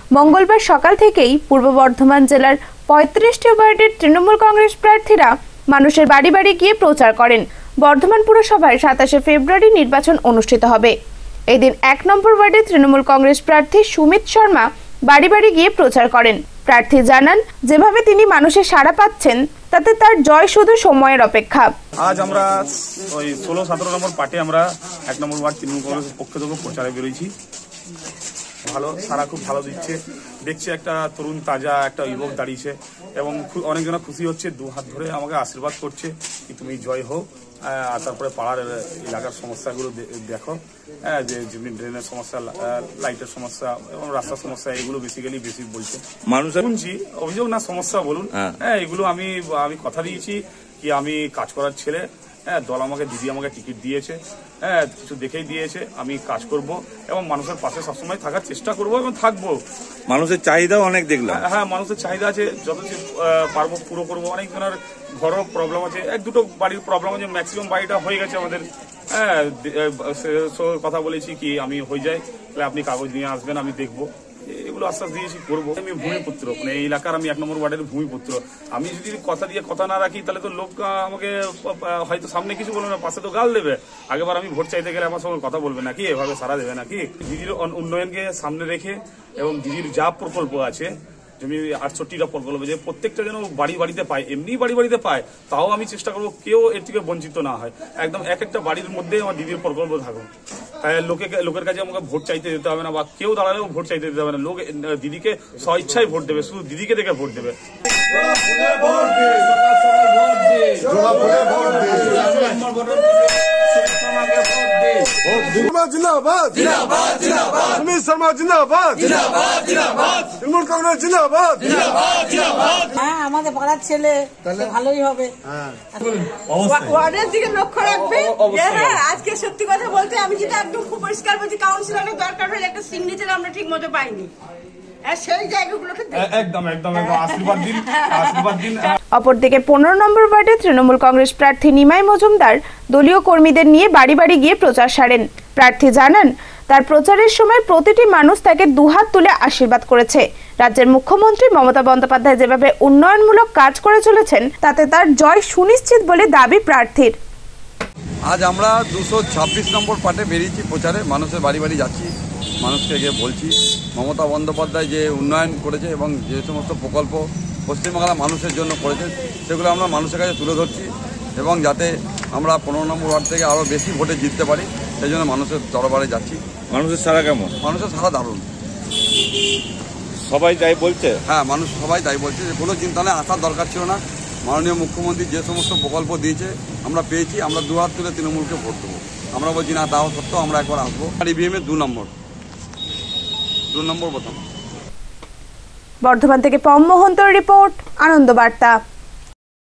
মঙ্গলবার সকাল থেকেই পূর্ব বর্ধমান জেলার ৩৫টি ওয়ার্ডের তৃণমূল কংগ্রেস প্রার্থীরা মানুষের বাড়ি বাড়ি গিয়ে প্রচার করেন। বর্ধমান পুরসভায় ২৭শে ফেব্রুয়ারি নির্বাচন অনুষ্ঠিত হবে। এদিন ১ নম্বর ওয়ার্ডে তৃণমূল কংগ্রেস প্রার্থী সুমিত শর্মা বাড়ি বাড়ি গিয়ে প্রচার করেন। প্রার্থী জানান, যেভাবে তিনি মানুষের সাড়া পাচ্ছেন তাতে তার জয় শুধু সময়ের অপেক্ষা। আজ আমরা ওই ১৬-১৭ নম্বর পার্টি আমরা ১ নম্বর ওয়ার্ড তৃণমূল কংগ্রেসের পক্ষ থেকে প্রচারে বেরোইছি। ভালো সারা খুব ভালো দিচ্ছে, দেখছি একটা তরুণ তাজা একটা যুবক দাঁড়িয়েছে এবং অনেকজনা খুশি হচ্ছে, দু হাত ধরে আমাকে আশীর্বাদ করছে কি তুমি জয় হোক। আর তারপরে পাড়ার এলাকার সমস্যাগুলো দেখো, যে ড্রেনের সমস্যা, লাইটের সমস্যা এবং রাস্তার সমস্যা, এগুলো বেসিক্যালি বেশি বলছে মানুষ। শুনছি অভিযোগ না সমস্যা বলুন, এগুলো আমি কথা দিয়েছি কি আমি কাজ করার ছেলে, দল আমাকে দিদি আমাকে টিকিট দিয়েছে, কিছু দেখেই দিয়েছে, আমি কাজ করব এবং মানুষের পাশে সবসময় থাকার চেষ্টা করব এবং থাকবো। মানুষের চাহিদাও অনেক দেখলাম। হ্যাঁ, মানুষের চাহিদা আছে, যত পারবো পুরো করবো। অনেকজনের ঘরও প্রবলেম আছে, ১-২টো বাড়ির প্রবলেম আছে, ম্যাক্সিমাম বাড়িটা হয়ে গেছে আমাদের। কথা বলেছি কি আমি হয়ে যায় তাহলে আপনি কাগজ নিয়ে আসবেন, আমি দেখবো, এগুলো আশ্বাস দিয়েছি করবো। আমি ভূমিপুত্র, মানে এই এলাকার আমি ১ নম্বর ওয়ার্ডের ভূমিপুত্র। আমি যদি কথা দিয়ে কথা না রাখি তাহলে তো লোক আমাকে হয়তো সামনে কিছু বলবে না, পাশে তো গাল দেবে। আগেবার আমি ভোট চাইতে গেলে আমার সঙ্গে কথা বলবে নাকি, এভাবে সারা দেবে নাকি? দিদির উন্নয়নকে সামনে রেখে এবং দিদির যা প্রকল্প আছে, জমি ৬৮টা প্রকল্প, যে প্রত্যেকটা যেন বাড়ি বাড়িতে পায়, এমনি বাড়ি বাড়িতে পায়, তাও আমি চেষ্টা করবো কেউ এর থেকে বঞ্চিত না হয়। একদম এক একটা বাড়ির মধ্যে আমার দিদির প্রকল্প থাকুক। তাই লোকের কাছে আমাকে ভোট চাইতে যেতে হবে না, বা কেউ দাঁড়ালেও ভোট চাইতে যেতে হবে না। লোক দিদিকে স্বইচ্ছায় ভোট দেবে, শুধু দিদিকে দেখে ভোট দেবে। जिंदाबाद जिंदाबाद जिंदाबाद, सुमित शर्मा जिंदाबाद जिंदाबाद जिंदाबाद, तृणमूल कांग्रेस जिंदाबाद जिंदाबाद जिंदाबाद। হ্যাঁ, আমাদের পাড়ার ছেলে ভালোই হবে। ওয়ার্ডের দিকে লক্ষ্য রাখবে। হ্যাঁ, আজকে সত্যি কথা বলতে আমি যেটা একদম খুব পরিষ্কার বলছি, কাউন্সিলরের দরকার হলে একটা সিগনেচার আমরা ঠিক মতো পাইনি। সেই জায়গাগুলোকে একদম আশীর্বাদ দিন, আশীর্বাদ দিন। অপরদিকে ১৫ নম্বর ওয়ার্ডে তৃণমূল কংগ্রেস প্রার্থী নিমাই মজুমদার দলীয় কর্মীদের নিয়ে বাড়ি বাড়ি গিয়ে প্রচার সারেন। প্রার্থী জানান, তার প্রচারের সময় প্রতিটি মানুষ তাকে দুহাত তুলে আশীর্বাদ করেছে। রাজ্যের মুখ্যমন্ত্রী মমতা বন্দ্যোপাধ্যায় যেভাবে উন্নয়নমূলক কাজ করে চলেছেন তাতে তার জয় সুনিশ্চিত বলে দাবি প্রার্থীর। আজ আমরা ২২৬ নম্বর পার্টে বেরিয়েছি প্রচারে, মানুষের বাড়ি বাড়ি যাচ্ছি, মানুষকে গিয়ে বলছি মমতা বন্দ্যোপাধ্যায় যে উন্নয়ন করেছে এবং যে সমস্ত প্রকল্প পশ্চিমবাংলার মানুষের জন্য করেছে সেগুলো আমরা মানুষের কাছে তুলে ধরছি এবং যাতে আমরা ১৫ নম্বর ওয়ার্ড থেকে আরও বেশি ভোটে জিততে পারি সেই জন্য মানুষের দরবারে যাচ্ছি। মানুষের সাড়া কেমন? মানুষের সাড়া দারুণ, সবাই তাই বলছে। হ্যাঁ, মানুষ সবাই তাই বলছে যে কোনো চিন্তা নেই, আসার দরকার ছিল না। মাননীয় মুখ্যমন্ত্রী যে সমস্ত প্রকল্প দিয়েছে আমরা পেয়েছি, আমরা দুহাত তুলে তৃণমূলকে ভোট দেবো। আমরা বলছি না, তাও সত্ত্বেও আমরা একবার আসবো। ইভিএমে ২ নম্বর প্রথম। বর্ধমান থেকে পম মোহন্তর রিপোর্ট, আনন্দ বার্তা।